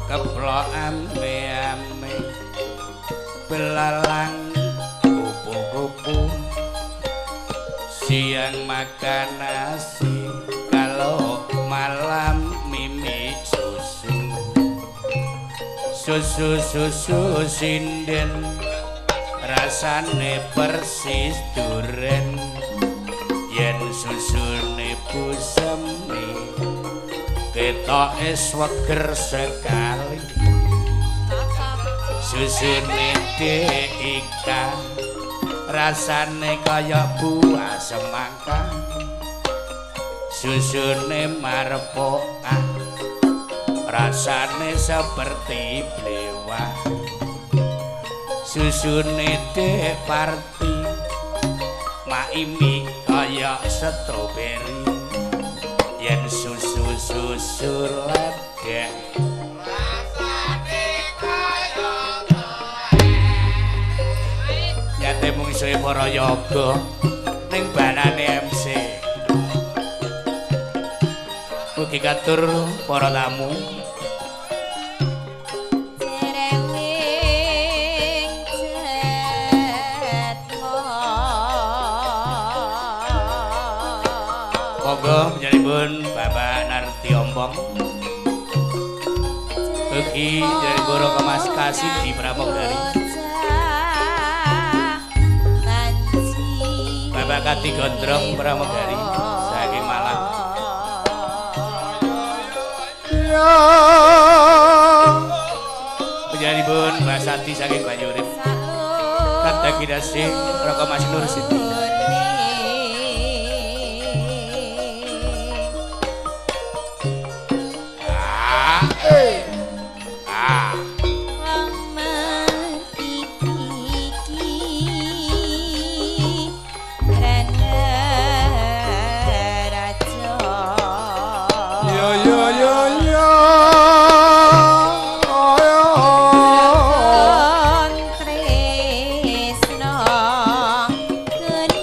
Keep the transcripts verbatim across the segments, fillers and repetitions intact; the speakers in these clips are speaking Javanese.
keplok ame-ame belalang kupu-kupu siang makan nasi kalau malam mimi susu susu susu sinden rasane persis duren yen susune busemi ketoke sweger sekali susune deika rasane kaya buah semangka susune marpokan rasane seperti blewah susune dek parti maimi kaya stroberi yen susu-susu ledek rasane kaya nyate mung isih para yoga ning banane M C mugi katur para tamu monggo panjenenganipun Bapak Narti Ompong ugi panjenenganipun Raka Mas Kasih di Pramugari Bapak Kati Gondrong Pramugari saking Malang ya panjenenganipun Mbak Sati saking Banyurip Kata Kidasih Raka Mas Nur Siti Tresno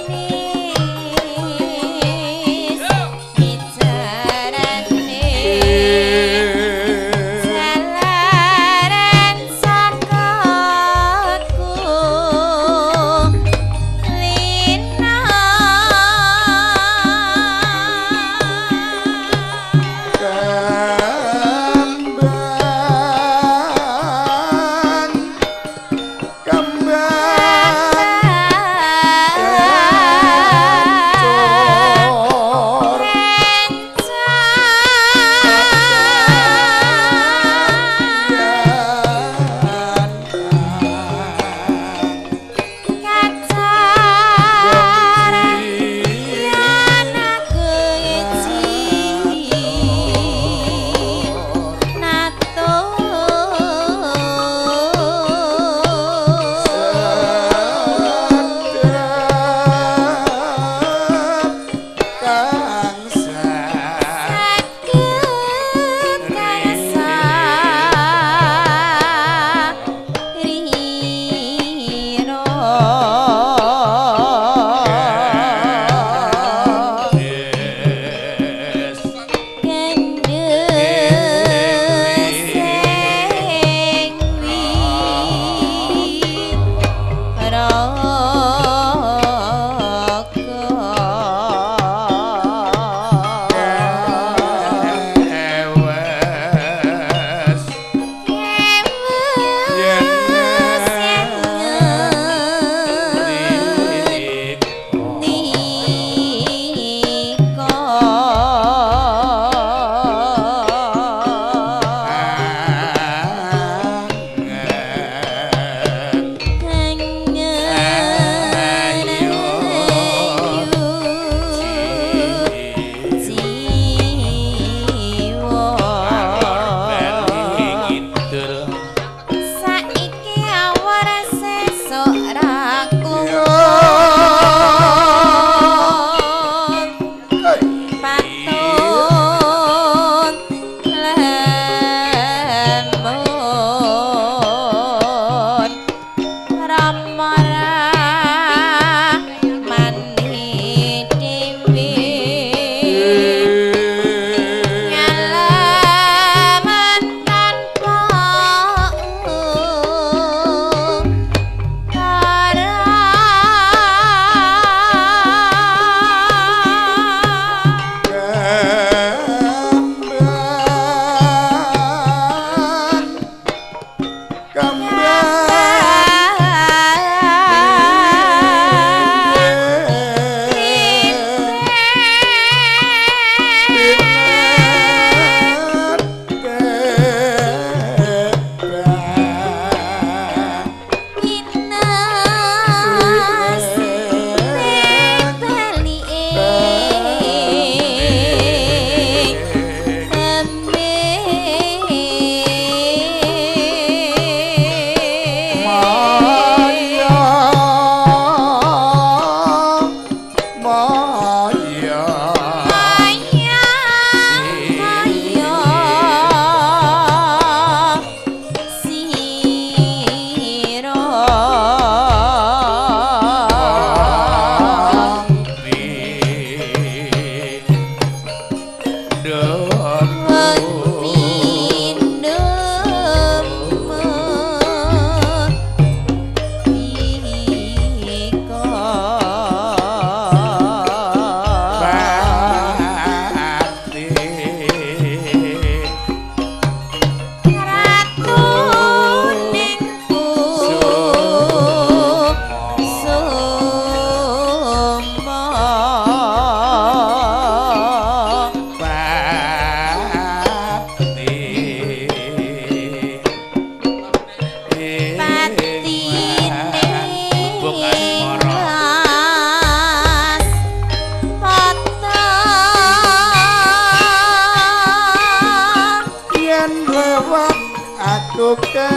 aku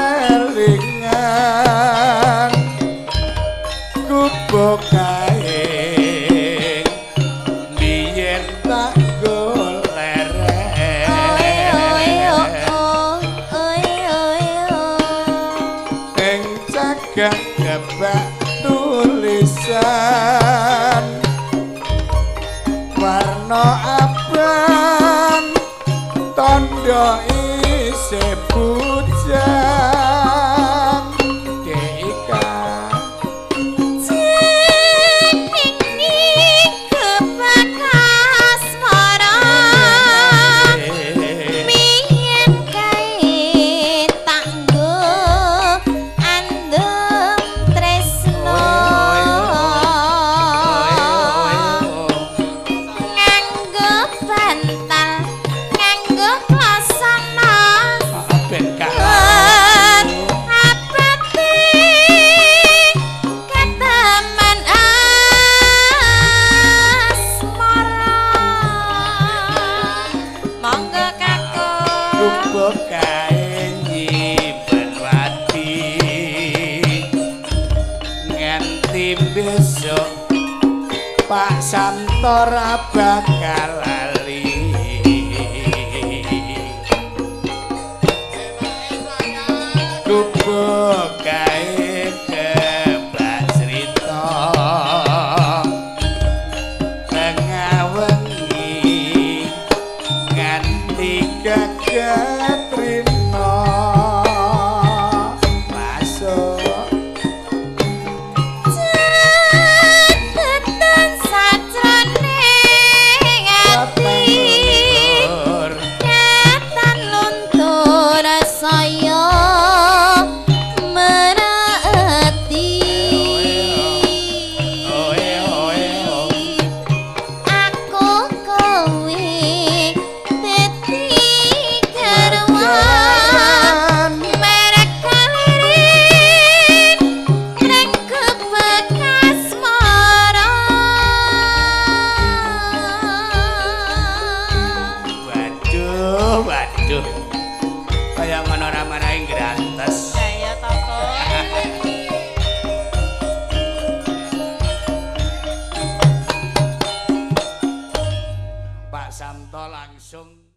kelingan kubo kae biyen tak golerek ing cagak gebak tulisan warna abang tondo isih bujang deka jenenge kebakas mara miyen kae tanggo andem tresno nganggo bantal nganggo klasana ben gak kae nyimpen wati nganti besok Pak Santora bakal lali kubu kae kebak cerita tengah wengi nganti gagat rino masuk cepetan sajrone ati ketan luntur saya menaati aku kowe dadi garwan merek kalirin neng kebekas mara waduh waduh kaya ngono ramane grantes ya toko Pak Samto langsung